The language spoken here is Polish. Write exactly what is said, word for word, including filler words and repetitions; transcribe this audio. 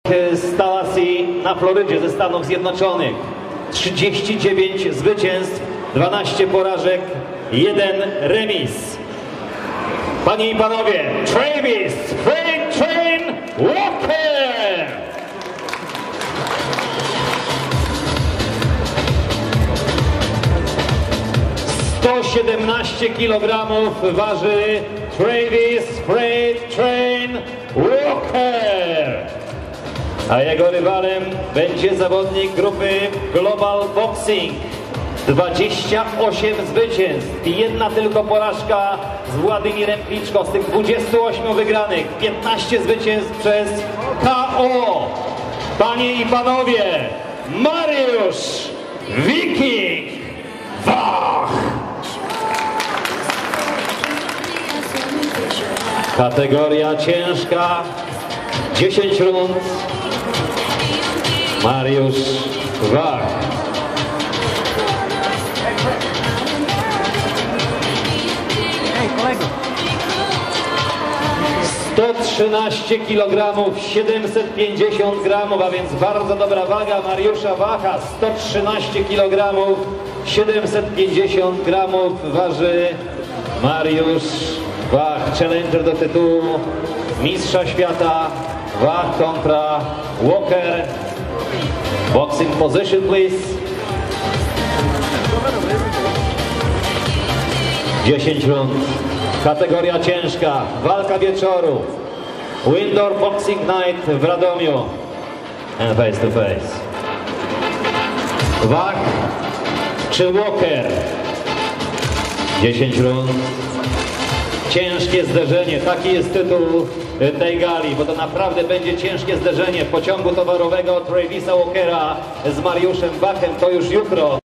z Tallahassee na Florydzie ze Stanów Zjednoczonych. trzydzieści dziewięć zwycięstw, dwanaście porażek, jeden remis. Panie i panowie, Travis Freight Train Walker! sto siedemnaście kilogramów waży Travis Freight Train Walker. A jego rywalem będzie zawodnik grupy Global Boxing. dwadzieścia osiem zwycięstw i jedna tylko porażka z Władimirem Kliczko. Z tych dwudziestu ośmiu wygranych piętnaście zwycięstw przez K O. Panie i panowie, Mariusz Wiking Wach. Kategoria ciężka, dziesięć rund. Mariusz Wach. sto trzynaście kilogramów, siedemset pięćdziesiąt gramów, a więc bardzo dobra waga Mariusza Wacha. sto trzynaście kilogramów, siedemset pięćdziesiąt gramów waży Mariusz Wach. Challenger do tytułu mistrza świata. Wach kontra Walker. Boxing position, please. dziesięć rund. Kategoria ciężka. Walka wieczoru. Windoor Boxing Night w Radomiu. And face to face. Wach czy Walker? dziesięć rund. Ciężkie zderzenie. Taki jest tytuł tej gali, bo to naprawdę będzie ciężkie zderzenie pociągu towarowego Travisa Walkera z Mariuszem Wachem. To już jutro.